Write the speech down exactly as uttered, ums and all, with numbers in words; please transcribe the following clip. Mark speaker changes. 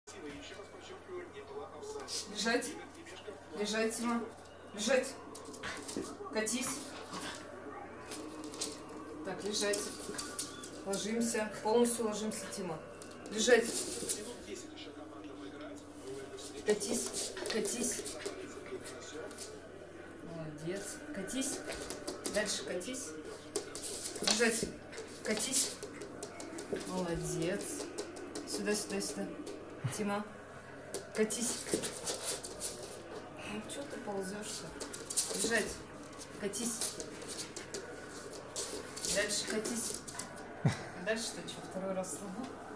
Speaker 1: Лежать. Лежать, Тима. Лежать. Катись. Так, лежать. Ложимся. Полностью ложимся, Тима. Лежать. Катись. Катись. Молодец. Катись. Дальше катись. Лежать. Катись. Молодец. Сюда, сюда, сюда. Тима. Катись. Ну, что ты ползешь-то? Лежать. Катись. Дальше катись. Дальше что, что, второй раз слабо?